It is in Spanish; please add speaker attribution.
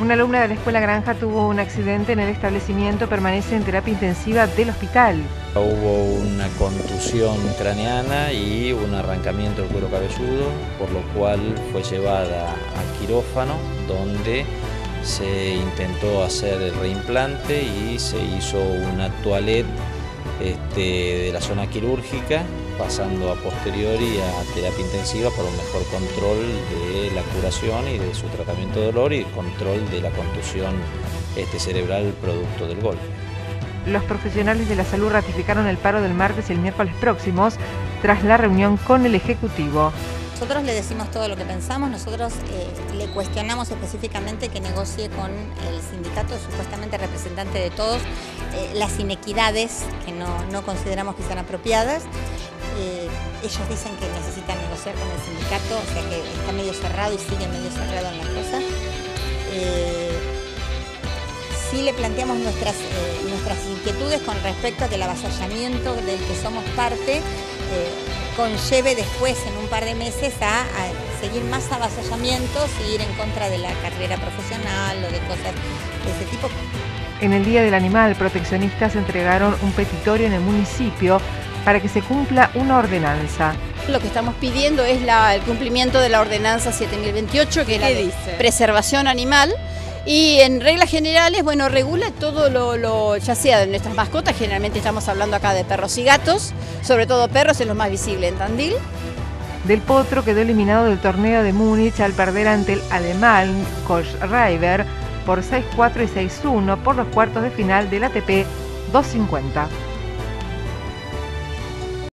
Speaker 1: Una alumna de la Escuela Granja tuvo un accidente en el establecimiento, permanece en terapia intensiva del hospital.
Speaker 2: Hubo una contusión craneana y un arrancamiento del cuero cabelludo, por lo cual fue llevada al quirófano, donde se intentó hacer el reimplante y se hizo una toilette de la zona quirúrgica, pasando a posteriori a terapia intensiva para un mejor control de la curación y de su tratamiento de dolor y control de la contusión cerebral producto del golpe.
Speaker 1: Los profesionales de la salud ratificaron el paro del martes y el miércoles próximos tras la reunión con el Ejecutivo.
Speaker 3: Nosotros le decimos todo lo que pensamos, nosotros le cuestionamos específicamente que negocie con el sindicato, supuestamente representante de todos, las inequidades que no consideramos que sean apropiadas. Ellos dicen que necesitan negociar con el sindicato, o sea que está medio cerrado y sigue medio cerrado en la cosa. Sí le planteamos nuestras inquietudes con respecto a que el avasallamiento del que somos parte conlleve después, en un par de meses, a seguir más avasallamientos y ir en contra de la carrera profesional o de cosas de ese tipo.
Speaker 1: En el Día del Animal, proteccionistas entregaron un petitorio en el municipio para que se cumpla una ordenanza.
Speaker 4: Lo que estamos pidiendo es el cumplimiento de la ordenanza 7028, que es la de preservación animal. Y en reglas generales, bueno, regula todo ya sea de nuestras mascotas, generalmente estamos hablando acá de perros y gatos, sobre todo perros, es lo más visible en Tandil.
Speaker 1: Del Potro quedó eliminado del torneo de Múnich al perder ante el alemán Kohlschreiber por 6-4 y 6-1 por los cuartos de final del ATP 250.